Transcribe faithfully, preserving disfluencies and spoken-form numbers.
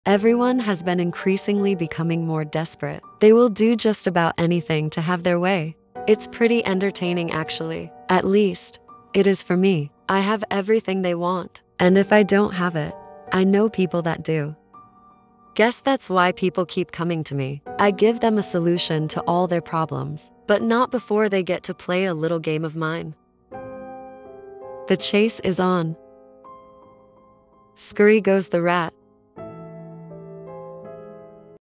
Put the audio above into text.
Everyone has been increasingly becoming more desperate. They will do just about anything to have their way. It's pretty entertaining, actually. At least, it is for me. I have everything they want, and if I don't have it, I know people that do. Guess that's why people keep coming to me. I give them a solution to all their problems, but not before they get to play a little game of mine. The chase is on. Scurry goes the rat.